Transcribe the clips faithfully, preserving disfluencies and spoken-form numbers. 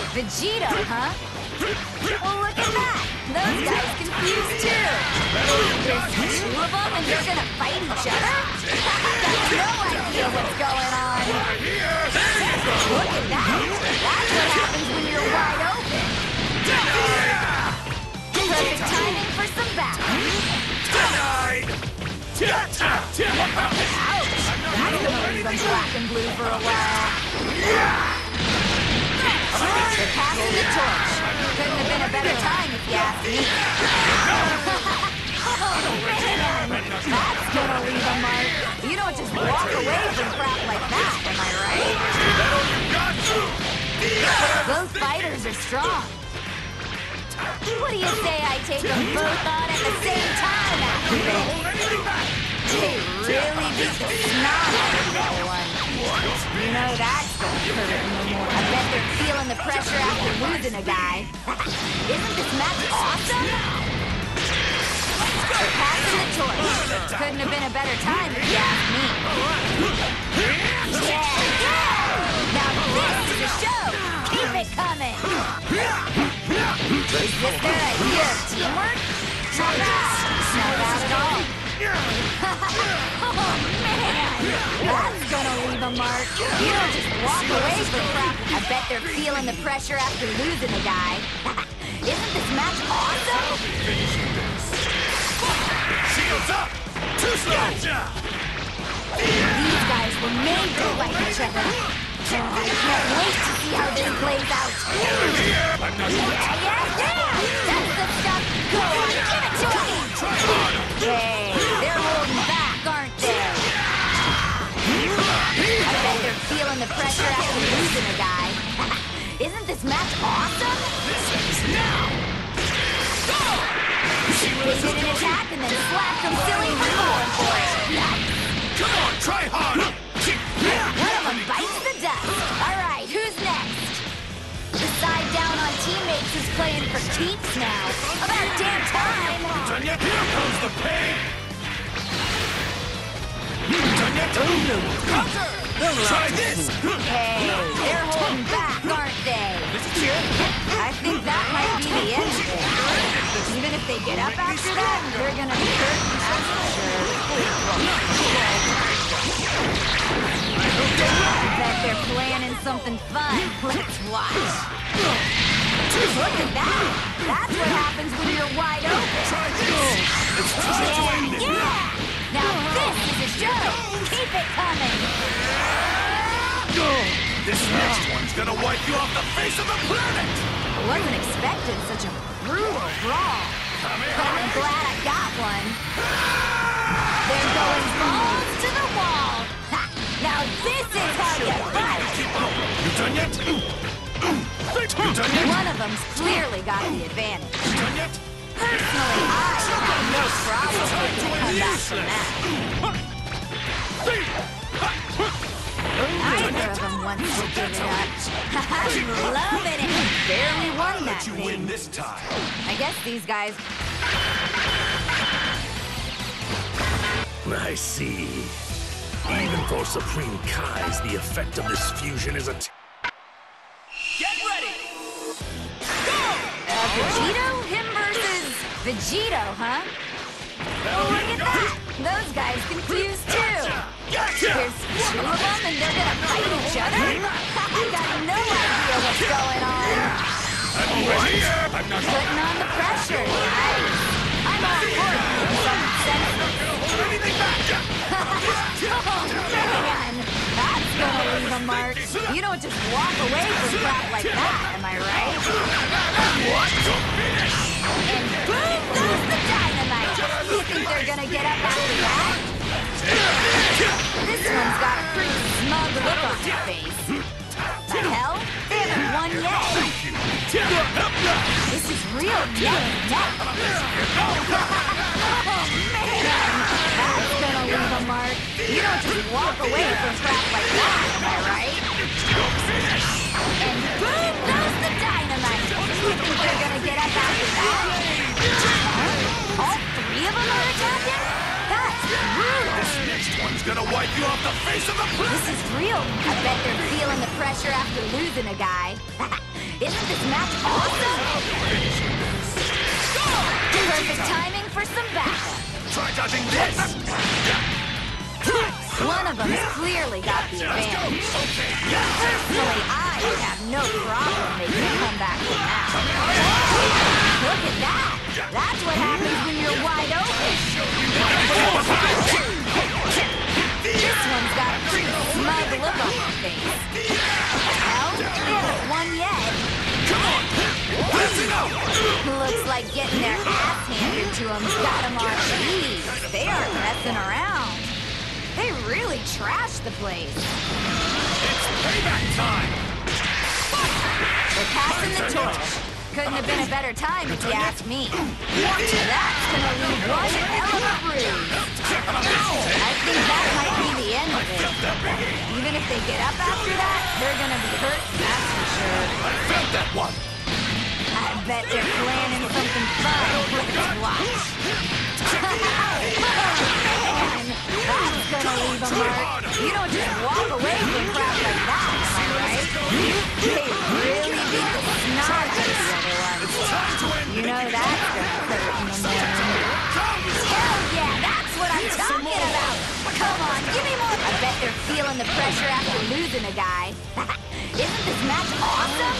Vegito, huh? Well, look at that! Those guys confused too! There's two of them and they're gonna fight each other? Got no idea what's going on! Look at that! That's what happens when you're wide open! Perfect timing for some backup! Ouch! That's gonna leave them black and blue for a while. They're passing the torch. Couldn't have been a better time if you ask me. Oh man! That's gonna leave a mark. You don't just walk away from crap like that, am I right? Those fighters are strong. What do you say I take them both on at the same time after this? They really beat the snot out of that one. You know that's gonna hurt no more. I bet they're feeling the pressure after losing a guy. Isn't this match awesome? They're passing the torch. Couldn't have been a better time if you ask me. Yeah, yeah! Now this is a show! Keep it coming! Is this their idea of teamwork? Not bad. Not bad at all. Oh, man! That's gonna leave a mark. You don't just walk away from crap. I bet they're feeling the pressure after losing a guy. Isn't this match awesome? Shields up! Too slow! These guys were made to fight each other. I can't wait to see how this plays out. Yeah, yeah, yeah! That's the stuff! Go on, give it to me! Hey, they're holding back, aren't they? I bet they're feeling the pressure after losing a guy. Isn't this match awesome? This ends now! Go! They did an attack and then slapped them silly for going for it. Come on, try harder! One of them bites the dust. All right, who's next? The side down on teammates is playing for keeps now. About damn time. Done yet? Here comes the pain! Done yet? Counter! Try this! Hey, they're holding back, aren't they? I think that might be the end of it. Even if they get up after that, they're gonna be hurt, that's for sure. I bet they're planning something fun. Let's watch. Look at that! That's what happens when you're wide open. Yeah, yeah! Now this is a show! Keep it coming! This next one's gonna wipe you off the face of the planet! I wasn't expecting such a brutal brawl. But I'm glad I got one. They're going balls to the wall! Ha! Now this is how you fight! You done yet? You done yet? One of them's clearly got the advantage. You done yet? Personally, I have no problem with a comeback from that. Neither of them wants to give it up. I'm loving it. Barely won that You thing. win this time. I guess these guys... I see. Even for Supreme Kais, the effect of this fusion is a... T Get ready! Uh, Vegito? Him versus Vegito, huh? Oh, look at that! Those guys confused too! There's two of them and they're gonna fight each other? I got no idea what's going on! I'm not Putting on the pressure, nice! I'm all for it in some sense. anything back! Oh man! That's gonna leave a mark! You don't just walk away from crap like that, am I right? What? To finish! And boom goes the dynamite! You think they're gonna get up after that? This one's got a pretty smug look on his face. The hell? They haven't won yet. This is real neck and neck. Oh man! That's gonna leave a mark. You don't just walk away from crap like that, am I right? And boom goes the dynamite! You think they're gonna get up after that? Huh? All three of them are attacking? That's brutal! This next one's gonna wipe you off the face of the planet! This is real. I bet they're feeling the pressure after losing a guy. Isn't this match awesome? Perfect timing for some backup. Try dodging this! One of them's clearly got the advantage. Personally, I would have no problem making a comeback from that. Look at that! That's what happens when you're wide open. This one's got a pretty smug look on his face. Well, they haven't won yet. Come on! Listen up! Looks like getting their ass handed to them's got them on ease. They aren't messing around. They really trashed the place. It's payback time! They're passing the torch. Couldn't have been a better time if you ask me. That's gonna leave one hell of a bruise. I think that might be the end of it. Even if they get up after that, they're gonna be hurt, that's for sure. I felt that one! I bet they're planning something fun for this watch. Man, that's gonna leave a mark. You don't just walk away from crap like that, am I right? They really beat the snot out of the other one. You know that's gonna hurt in the morning. Hell yeah, that's what I'm talking about! Come on, give me more! I bet they're feeling the pressure after losing a guy. Isn't this match awesome?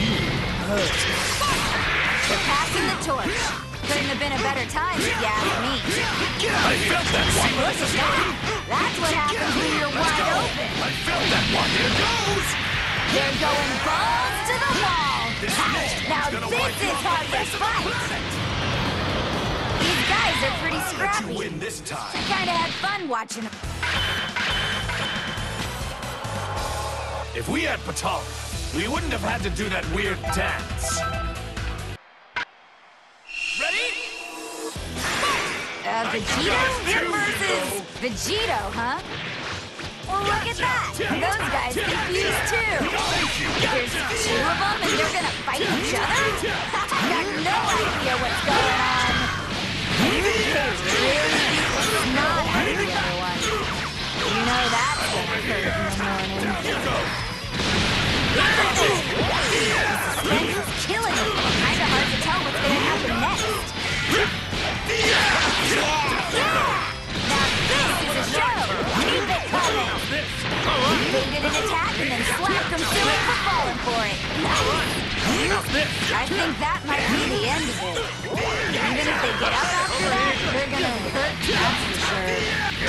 They're passing the torch. Couldn't have been a better time if you ask me. I felt that one! Look at that! That's what happens when you're wide open. I felt that one! Here goes! They're going balls to the wall. Now this is how you fight. These guys are pretty scrappy. Win this time. I kind of had fun watching them. If we had Patal, we wouldn't have had to do that weird dance. Ready? Uh, Vegito versus Vegito, huh? Well, look at that. Those guys confused too. There's two of them and they're gonna fight each other? I got no idea what's going on. They really beat the snot out of the other one. You know that's gonna hurt in the morning. The suspense is killing me. Kinda hard to tell what's gonna happen next. Yeah! Now this is a show! Keep it coming! They did an attack and then slapped them silly for falling for it. I think that might be the end of it. Even if they get up after that, they're gonna hurt, that's for sure.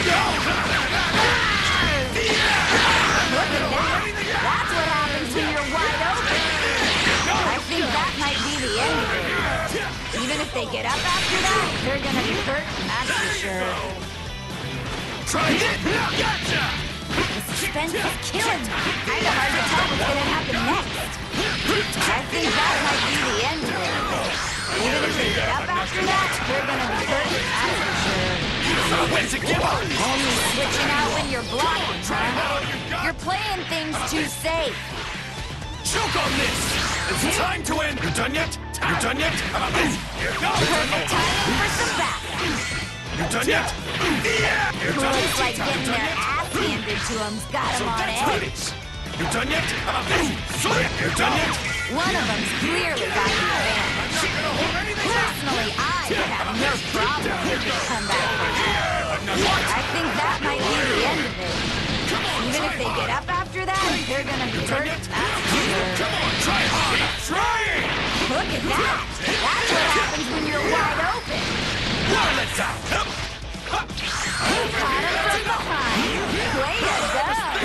Look at that! That's what happens when you're wide open. I think that might be the end of it. Even if they get up after that, they're gonna be hurt, that's for sure. Try it! Gotcha! The suspense is killing me. Kinda hard to tell what's gonna happen next. I think that might be the end of it. Even if they get up after that, they're gonna be hurt, that's for sure. So when's it give up? Only switching out when you're blocking, huh? You're playing things too safe. Choke on this! It's time to end! You done yet? You done yet? How about this? Here goes! Perfect timing for some backup. You done yet? You done Looks yet? like getting their ass handed to them's got So them on that's what it edge. is. You done yet? How about this? You done yet? One of them's clearly got the advantage. Personally, I would have no problem making a comeback from that. I think that might be the end of it. Even if they get up after that, they're gonna be hurt, that's for sure. Come on, try harder! Try it! Look at that! That's what happens when you're wide open. One at a time! You caught him from behind. Way to go!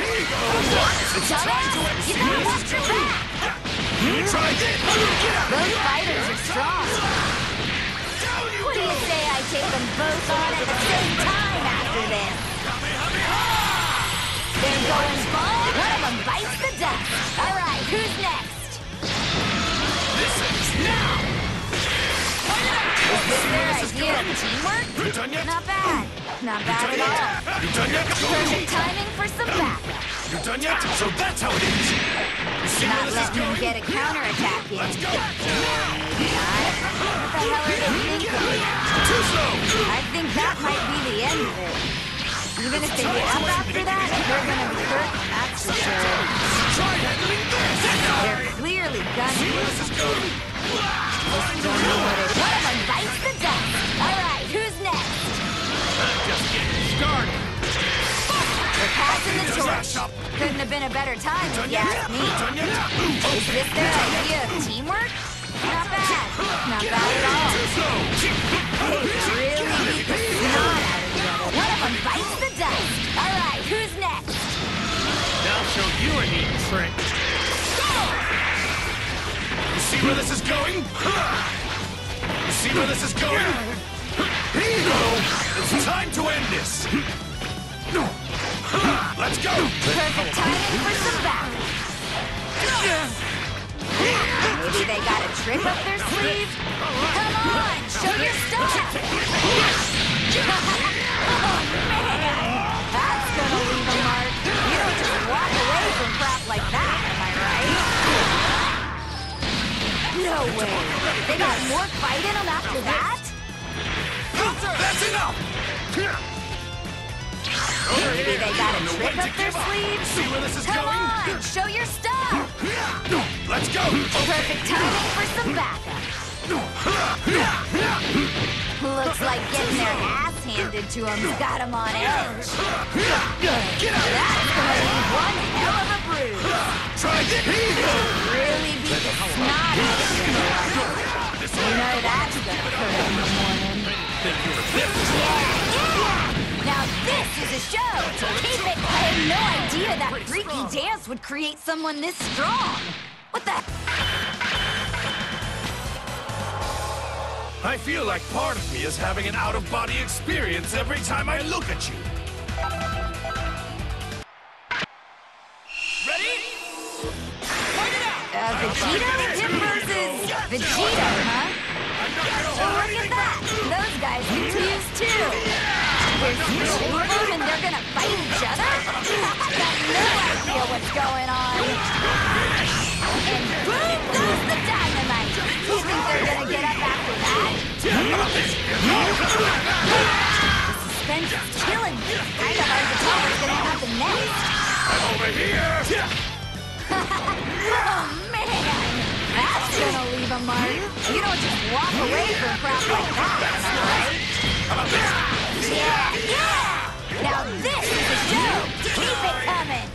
Dumbass, you gotta watch your back! Try it! Those fighters are strong. What do you say I take them both on at the same time after this? They're going ball. One of them bites the dust. All right, who's next? This is now! Is this their idea of teamwork? You done yet? Not bad. Not bad at all. You done yet? Perfect timing for some backup. You done yet? So that's how it is! You see where Not this is letting them going? get a counterattack in. Let's go! Not. What the hell are they thinking? Too slow! I think that might be the end of it. Even if they get up after that, they're gonna be hurt, that's for sure. Try handling this! They're clearly gunning. This is going. Don't know what it is. One of them bites the dust. All right, who's next? I'm just getting started. They're passing the torch. Couldn't have been a better time if you ask me. Is this their idea of teamwork? Not bad. Not bad at all. They really beat the snot out of the other. One of them bites the dust. All right, who's next? Now I'll show you a neat trick. You see where this is going? You see where this is going? Here you go! It's time to end this! Let's go! Perfect timing for some battle. Maybe they got a trick up their sleeve? Come on, show your stuff! Oh, man! That's gonna leave a mark. You don't just walk away from crap like that, am I right? No way. They got more fight in them after that? That's enough! Maybe they got a trick up their sleeve? See where this is Come going? on, show your stuff! Let's go! Perfect timing for some backup. Looks like getting their ass handed to them's got them on edge. That's gonna leave one hell of a bruise. Try this! Really beat the snot out of you. You know that's gonna hurt in the morning. Yeah, yeah! Now this is a show! Keep it! I had no idea that freaky dance would create someone this strong! What the? I feel like part of me is having an out-of-body experience every time I look at you. Ready? Fight it out! Uh, Vegeta versus Vegeta, huh? Oh, look at that! Those guys confused too! They're switching food and they're gonna fight each other? I got no idea what's going on! And boom goes the dynamite! You think they're gonna get up after that? The suspense is killing me! Kinda hard to tell what's gonna happen next! I'm over here! Oh, man! That's gonna leave a mark. You don't just walk away from crap like that, am I right? Yeah, yeah! Now this is a show! Keep it coming!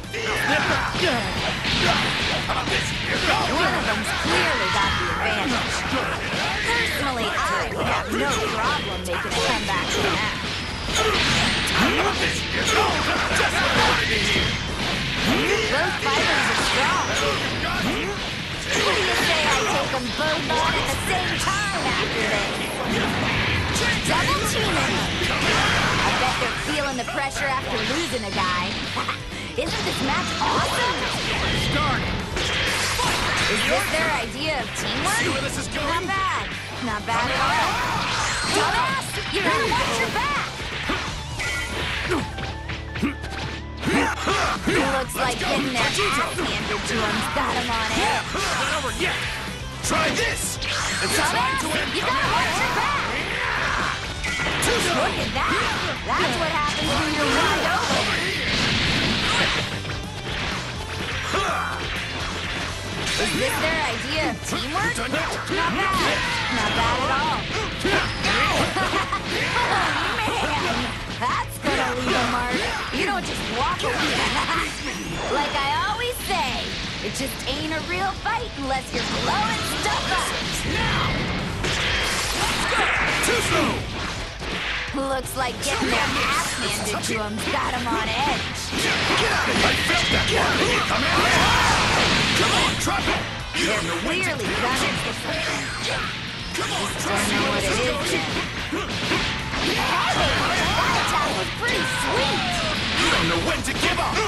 One of them's clearly got the advantage. Personally, I would have no problem making a comeback from that. Both fighters are strong. What do you say I take them both on at the same time after this? Double teaming them. I bet they're feeling the pressure after losing a guy. Isn't this match awesome? Start! Is this their idea of teamwork? See where this is going? Not bad. Not bad at all. Dumbass! You gotta watch your back! Looks like getting their ass handed to them's got them on edge. Not over yet! Try this! It's time Dumbass! to end! You gotta watch your back! Look at that! That's what happens when you're wide open! Is this their idea of teamwork? Not bad. Not bad at all. Oh, man! That's gonna leave a mark. You don't just walk away. Like I always say, it just ain't a real fight unless you're blowing stuff up. Too slow! Looks like getting their ass handed to them's got them on edge. I felt that one! Come in! Come on, drop it! You They're don't know when to clearly give gunning up. for something. Come on, Just try don't know what it is yet. Hey, that attack was pretty sweet. You don't know when to give up!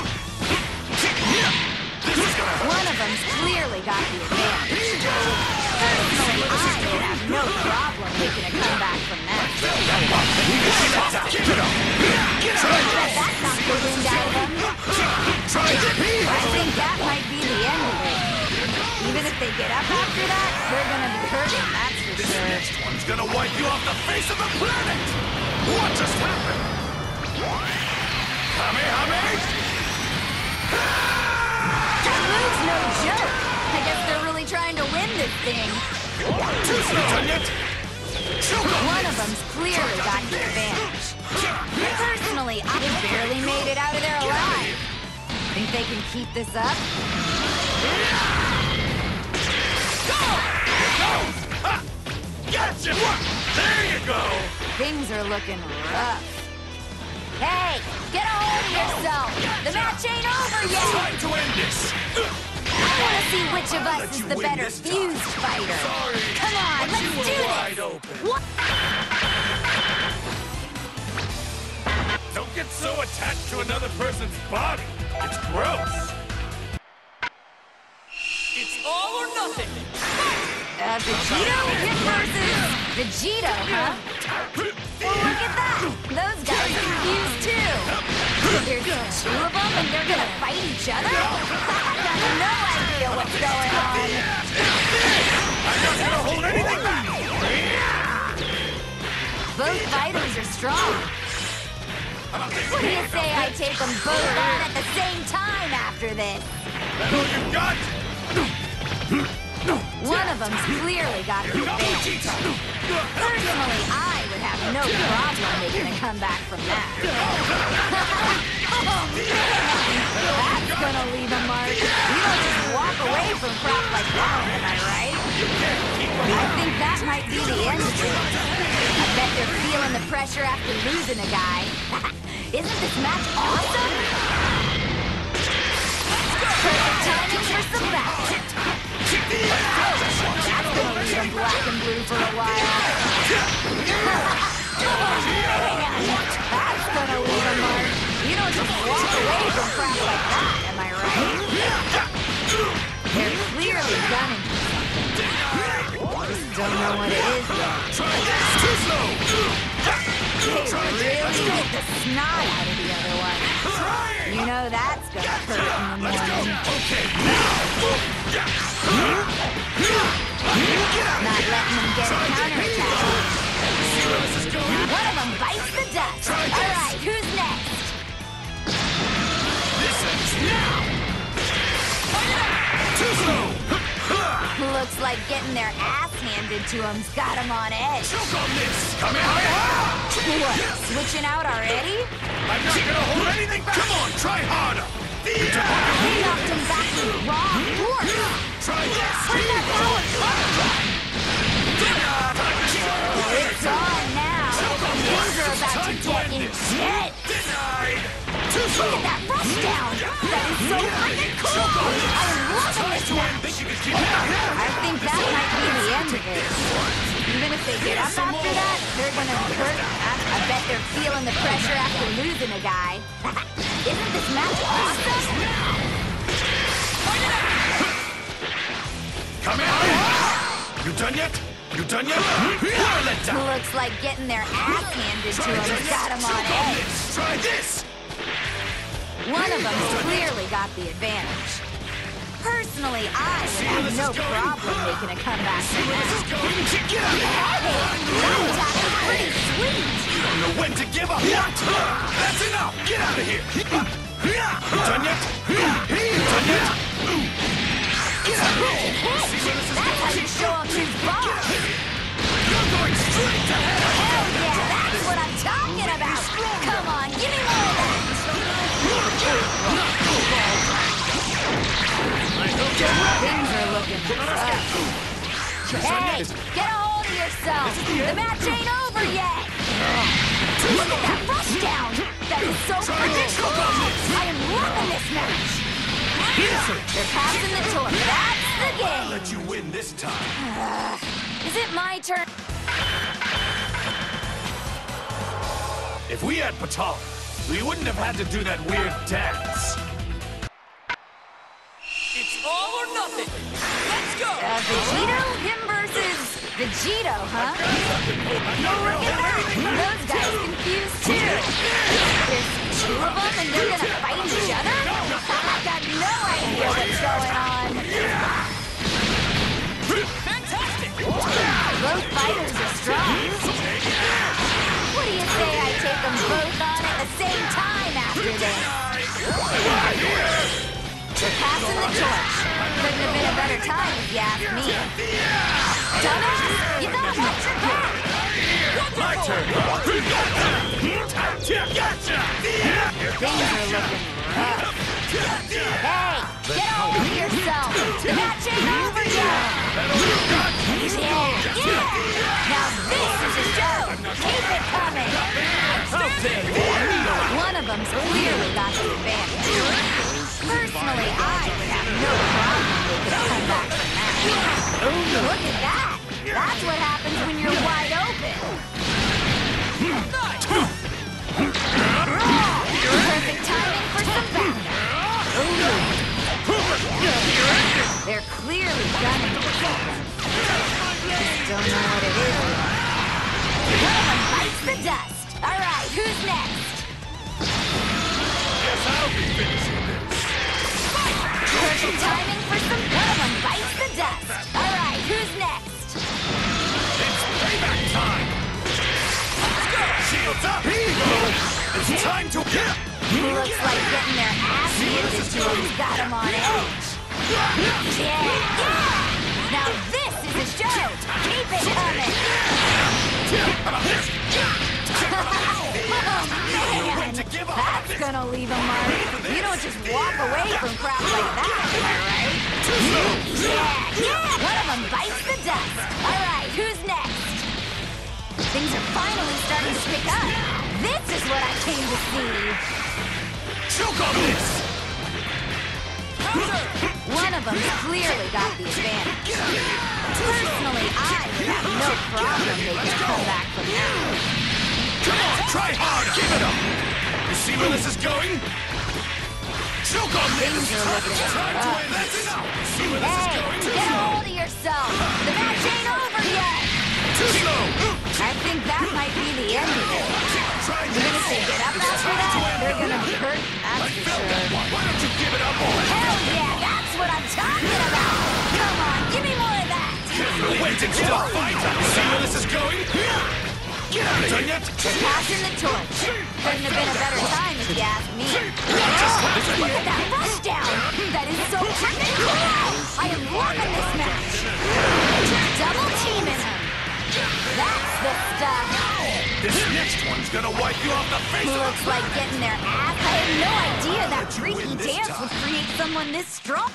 This is gonna hurt! One of them's clearly got the advantage. Personally, I would have no problem making a comeback from that. Keep it up! I bet that knocked the wind out of them. Try it! I think that might be the end of it. Even if they get up after that, they're gonna be hurting, that's for This sure. next one's gonna wipe you off the face of the planet! What just happened? That move's no joke. I guess they're really trying to win this thing. One of them's clearly got the advantage. Personally, I barely made it out of there alive. Think they can keep this up? Gotcha! There you go! Things are looking rough. Hey, get a hold of yourself! The match ain't over yet! Time to end this! I want to see which of us is the better fused fighter. Come on, let's do this! What? Don't get so attached to another person's body. It's gross. It's all or nothing. Uh, Vegito versus Vegito, huh? Well, look at that! Those guys are fused too! There's two of them and they're gonna fight each other? I got no idea what's going on! I'm not gonna hold anything back! Both fighters are strong. What do you say I take them both on at the same time after this? That all you got? One of them's clearly got the advantage. Personally, I would have no problem making a comeback from that. Oh man, that's gonna leave a mark. You don't just walk away from crap like that, am I right? I think that might be the end of it. I bet they're feeling the pressure after losing a guy. Isn't this match awesome? Perfect timing for some back. That's gonna leave them black and blue for a while. Oh man, that's gonna leave a mark. You don't just walk away from crap like that, am I right? They're clearly gunning for something. Just don't know what it is yet. They really get the snot out of the other one. You know that's gonna hurt in the morning. Not letting them get a counterattack. One of them bites the dust. All right, who's next? Looks like getting their ass handed to them's got them on edge. What, switching out already? I'm not gonna hold anything back! Come on, try harder! They knocked him back with raw force. Try this! Where'd that power come from? Oh, it's on now. Things are about to get intense. Denied! Look at that rush down. That is so freaking cool. I'm loving this match. I think that might be the end of it. Even if they get up after that, they're gonna be hurt. I bet they're feeling the pressure after losing a guy. Isn't this match awesome? Come in! You done yet? You done yet? Now let down! Looks like getting their ass handed to them got them on edge. Try this! One of them's clearly got the advantage. Personally, I would have no problem making a comeback from that. Get out of here! Hey, that attack was pretty sweet. You don't know when to give up! That's enough! Get out of here! You done yet? You done yet? Get out of here! That's how you show off who's boss. You're going straight to hell! Hell yeah, that's what I'm talking about. Come on, give me more of that. Things are looking rough. Hey, get a hold of yourself. The match ain't over yet. Look at that rush down. That is so cool. I am loving this match. They're passing the torch. That's the game. Let you win this time. Uh, is it my turn? If we had Patal, we wouldn't have had to do that weird dance. It's all or nothing. Let's go. Uh, Vegito? Him versus Vegito, huh? No, look at that. Those guys confused too. There's two of them and they're gonna fight each other? I got no idea what's going on. Fantastic. Both fighters are strong. What do you say I take them both on at the same time after this? Personally, I would have no problem making a comeback from that. Look at that! That's what happens when you're wide open. Perfect timing for some backup. They're clearly gunning for something. Just don't know what it is. One of them bites the dust. All right, who's next? Guess I'll be finishing this. Perfect timing for some. One of them bites the dust. All right, who's next? It's payback time! Let's go! Shields up! Here you go! It's time to... Looks like getting their ass handed to them's got them on edge. Yeah, yeah! Now this is a show! Keep it coming! Oh, man! That's gonna leave a mark. You don't just walk away from crap like that, am I right? Yeah, yeah! One of them bites the dust. All right, who's next? Things are finally starting to pick up. This is what I came to see. Choke on this! One of them's clearly got the advantage. Personally, I would have no problem making a comeback from that. Come on, try harder! Give it up! You see where this is going? Choke on this! Things are looking rough. That's enough! You see where this is Hey, going? get a hold of yourself! The match ain't over yet! Too slow! I think that might be the end of it. Try Even if they get up after that, they're gonna be hurt, that's for sure. Why don't you give it up already? Hell yeah, that's what I'm talking about! Come on, give me more of that! Wait, did you still fight? You see where this is going? Get out of here! Done yet? Passing the torch. Couldn't have been a better time if you ask me. Oh, look at that rushdown! That is so freaking cool! I am loving this match! Double teaming him! That's the stuff! This next one's gonna wipe you off the face of Looks like getting their ass. I had no idea that freaky dance would create someone this strong.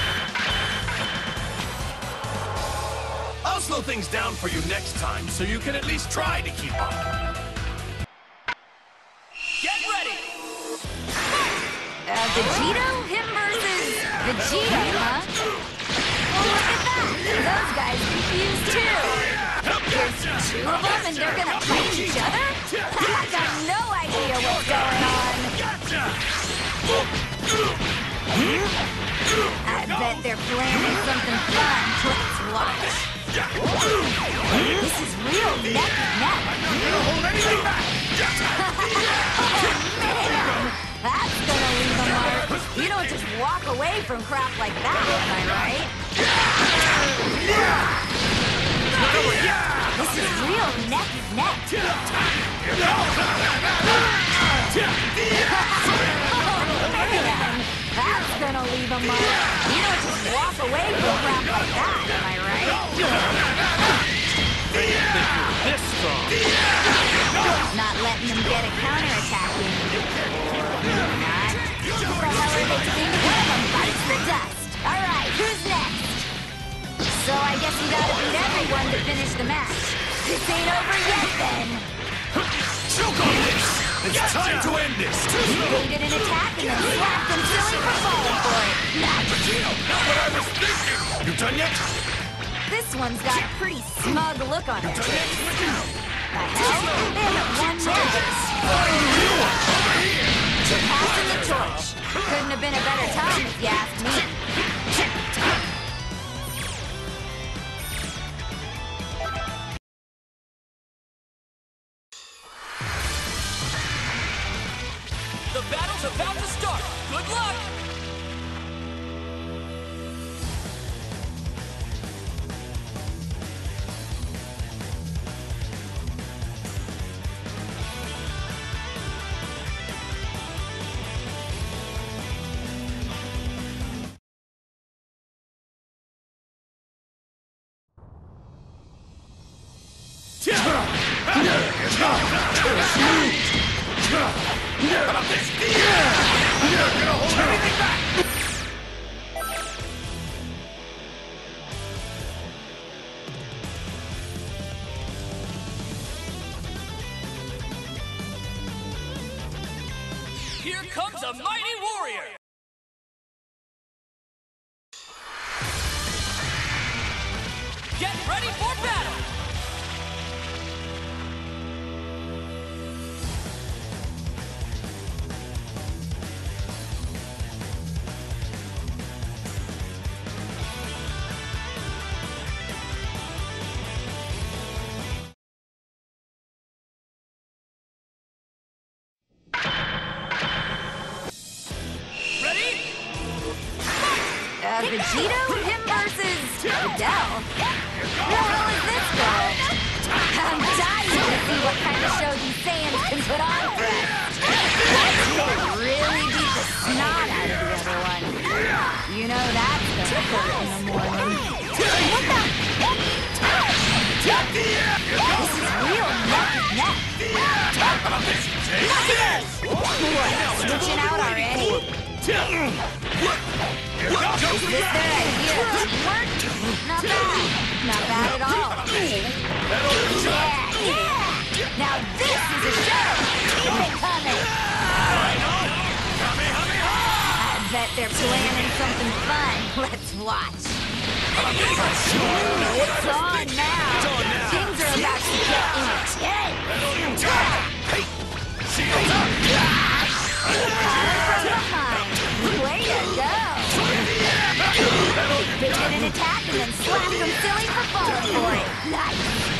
I'll slow things down for you next time so you can at least try to keep up. Get ready! Uh, Vegito? Him versus Vegeta, huh? Well, look at that. Those guys confused too. There's two of them and they're gonna fight each other? I got no idea what's going on. I bet they're planning something fun. Let's watch. This is real neck and neck. Hold anything back! Oh, man! That's gonna leave a mark. You don't just walk away from crap like that, am I right? This is real neck and neck. Oh, man! That's gonna leave a mark. You don't just walk away from crap like that, am I right? This strong. Not letting them get a counterattack in. Not. What the hell are they doing? One of them bites the dust. All right, who's next? So I guess you gotta beat everyone to finish the match. This ain't over yet, then. Choke on this! It's time to end this! He baited an attack and then slapped them silly for falling for it. Vegito, not what I was thinking! You done yet? This one's got a pretty smug look on it. Done yet? The hell? They haven't won yet. You are over here! Passing the torch. Couldn't have been a better time if you ask me. The battle's about to start. Good luck! How about this? You're gonna hold anything back! Here comes a mighty warrior! Get ready for battle! Uh, Vegito? Him versus Videl? Who the hell is this girl? I'm dying to see what kind of show these Saiyans can put on for us. He'll really beat the snot out of the other one. You know that's the hurt in the morning. What the? This is real neck and neck. What, switching out already? Is this their idea of teamwork? Not bad. Not bad at all. Yeah, yeah! Now this is a show! Keep it coming! I bet they're planning something fun. Let's watch. It's on now. Things are about to get intense. Power from behind. Way to go! They did an attack and then slapped them silly for falling for it. Nice!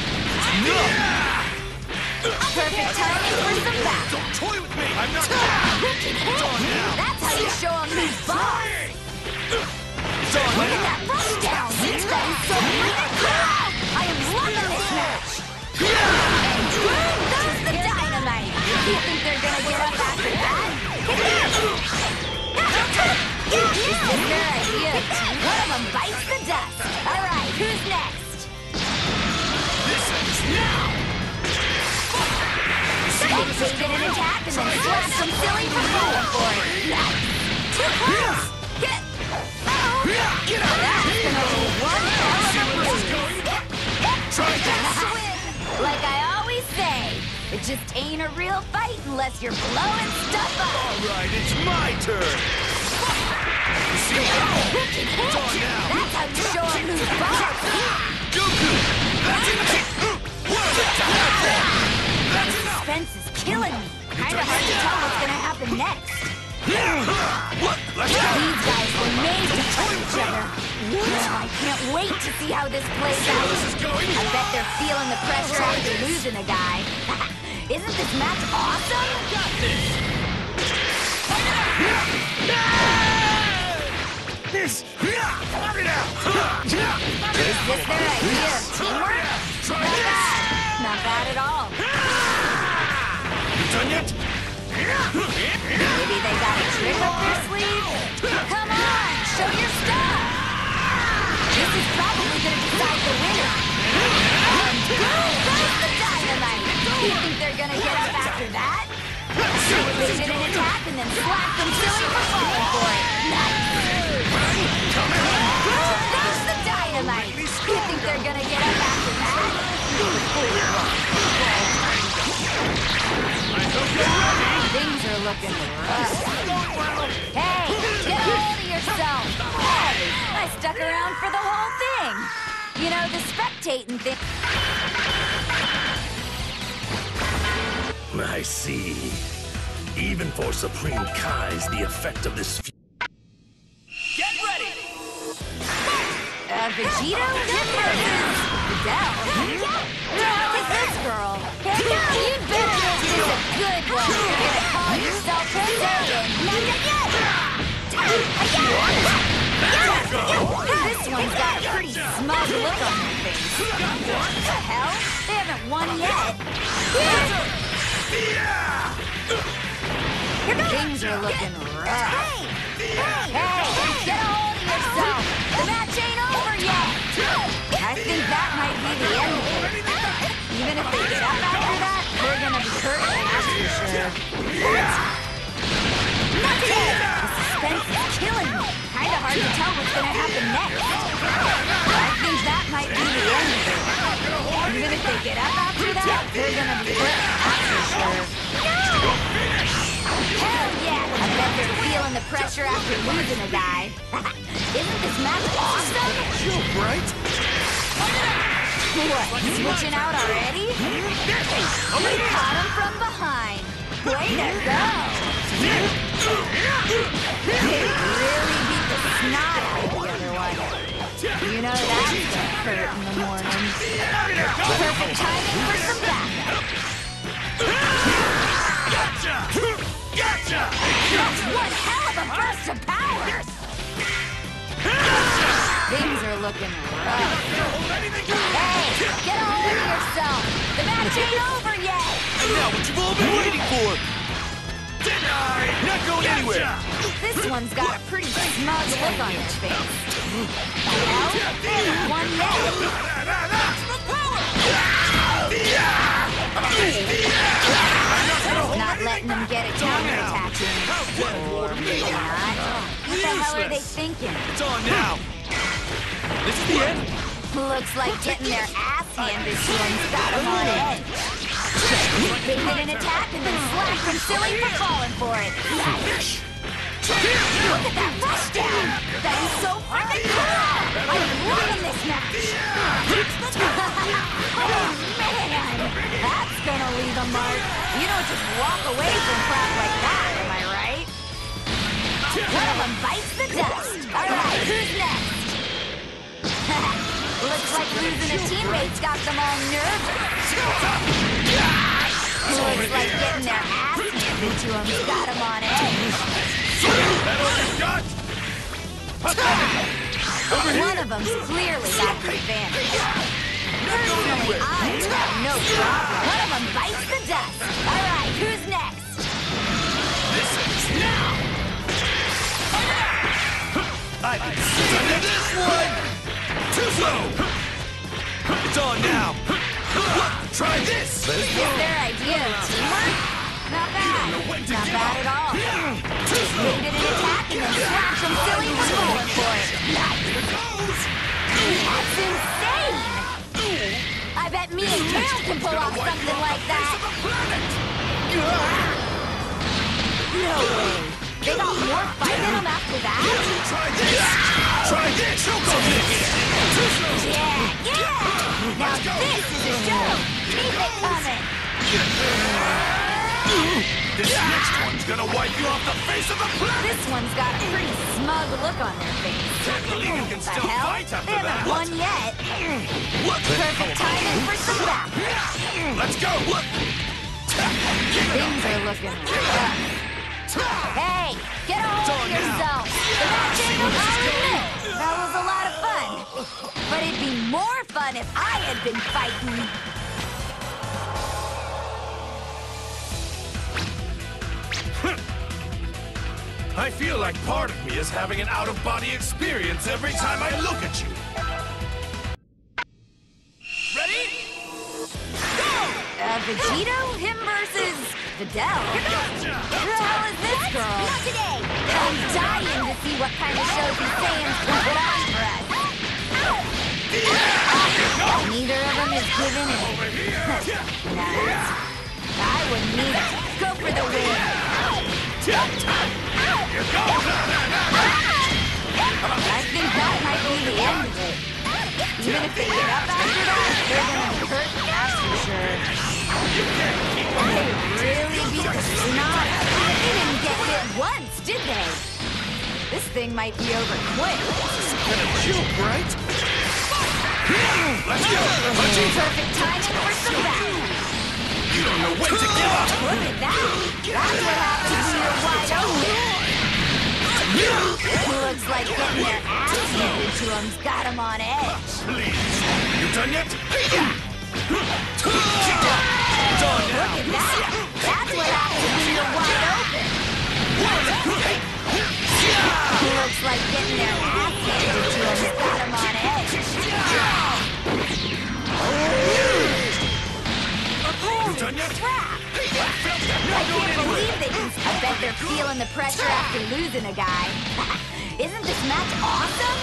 Perfect timing for some battle. Don't toy with me! I'm not... That's how you show them who's boss! Look at that rushdown! That is so cool! I am loving this match! And boom goes the dynamite! You think they're gonna get up after that? Is this their idea of team? One of them bites the dust! Alright, who's next? This is now! They did an attack and then slapped some silly for falling for it! Nice! Too close! Get... Uh-oh! Get out! That's gonna be one hell of a bruise! Try this! Like I always say, it just ain't a real fight unless you're blowing stuff up! Alright, it's my turn! See ya! It's on now! That's how you show them who's boss! Goku! That's enough! What is it to have for? That's enough! Suspense is killing me. Kinda hard to tell what's gonna happen next. What? Let's go! These guys were made to fight each other. Oh, I can't wait to see how this plays out. This is going. I bet they're feeling the pressure after losing a guy. Isn't this match awesome? Got this! This! Knock it out! Is this their idea of teamwork? Not bad. Not bad at all. You done yet? Maybe they got a trick up their sleeve? Come on, show your stuff! This is probably gonna decide the winner. And boom goes the dynamite! You think they're gonna get up after that? They did an attack and then slapped them silly for falling for it. Nice! Boom goes the dynamite! You think they're gonna get up after that? Things are looking rough. Hey, get a hold of yourself! Hey, I stuck around for the whole thing. You know, the spectating thing. I see. Even for Supreme Kai's, the effect of this... Get ready! Uh, Vegito? Him versus Videl? Who the hell is this girl? You'd better make this a good one. You're gonna call yourself Saiyan. Not yet! This one's got a pretty smug look on her face. What the hell? They haven't won yet. Things are looking rough. Hey, get a hold of yourself. The match ain't over yet. I think that might be the end of it. Even if they get up after that, they're gonna be hurt, that's for sure. Okay, the suspense is killing me. Kinda hard to tell what's gonna happen next. I think that might be the end of it. Even if they get up after that, they're gonna be hurt, that's for sure. Hell yeah! I bet they're feeling the pressure after losing a guy. Isn't this match awesome? You're right. What, switching out already? You caught him from behind. Way to go! They really beat the snot out of the other one. You know that's gonna hurt in the morning. Perfect timing for some backup. Gotcha! Gotcha! That's one hell of a burst of power! Things are looking rough. Hey, get a hold of yourself! The match ain't over yet! And now what you've all been waiting for! Denied! Not going anywhere! This one's got a pretty smug look on their face. The hell? They haven't won yet. Not letting them get a counterattack in. Or maybe not. What the hell are they thinking? It's on now! This is the end? Looks like getting their ass handed to them's got them on edge. Baited an attack and then slapped them silly for falling for it. Look at that rushdown! That is so freaking cool! I'm loving this match! Oh man! That's gonna leave a mark. You don't just walk away from crap like that, am I right? One of them bites the dust. Alright, who's next? Looks like losing a teammate's got them all nervous. Looks like getting their ass handed to them's got them on edge. That all you got? One of them's clearly got the advantage. Personally, I have no problem. One of them bites the dust. Alright, who's next? This is now! I've been sitting in this one! Too slow! It's on now! Try this! Let it Is go! their idea of teamwork? Not bad. Not bad at all. Baited an attack and then slapped them silly for falling for it. That's insane! I bet me and Kale can pull off something like that. No way. They got more fight in them after that? Try this! Try this! Choke on this! Yeah, yeah! Now this is a show! Keep it coming! This next one's gonna wipe you off the face of the planet! This one's got a pretty smug look on their face. Can't believe you can The still hell? fight after They haven't that! won yet. What? Perfect timing for some back. Let's go! What? Things are looking rough. Hey, get a hold of yourself! The match ain't over. I'll admit, that was a lot of fun. But it'd be more fun if I had been fighting. I feel like part of me is having an out-of-body experience every time I look at you. Ready? Uh, Vegito? Him versus Videl? Who the hell is this girl? Not today! I'm dying to see what kind of show these fans can put on for us. Neither of them is giving in. Nice. I wouldn't need it. Go for the win. I think that might be the end of it. Even if they get up after that, they're gonna be hurt, that's for sure. They really beat the snot out of it. They didn't get hit once, did they? This thing might be over quick. Kind of joke, right? Let's go! Perfect timing for some back. You don't know when to give up! Look at that. That's what happens when you're wide open. Looks like getting their ass handed to them's got them on edge. Please! You done yet? It's on now! Look at that. That's what happens when you're wide open. Looks like getting their ass handed to them's got them on edge. You done yet? Crap. I can't believe they can... I bet they're feeling the pressure after losing a guy. Isn't this match awesome?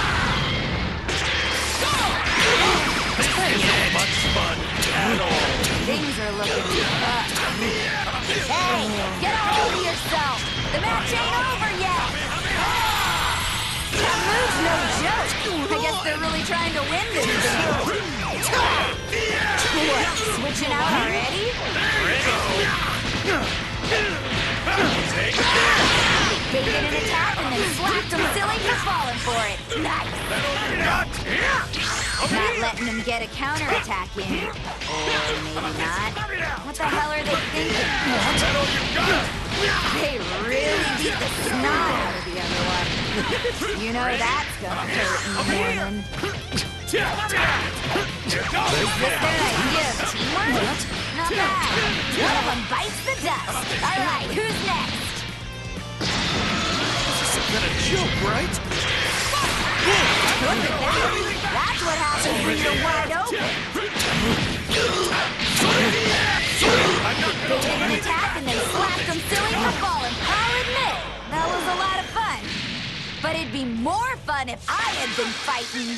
This isn't much fun at all! Things are looking rough. Hey, get a hold of yourself! The match ain't over yet! That move's no joke! I guess they're really trying to win this thing. switching out already? Baited an attack and then slapped him silly for falling for it. Nice. Not letting him get a counterattack in. Or maybe not. What the hell are they thinking? They really beat the snot out of the other one. You know that's gonna hurt in the morning. Is this their idea of teamwork? Not bad. One of them bites the dust. All right, who's next? This isn't a joke, right? Look at that. That's what happens when you're wide open. They did an attack and then slapped him silly for falling. I'll admit, that was a lot of fun. But it'd be more fun if I had been fighting.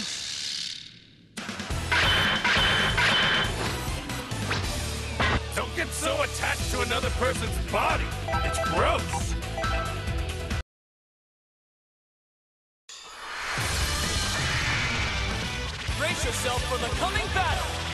Don't get so attached to another person's body. It's gross. Brace yourself for the coming battle.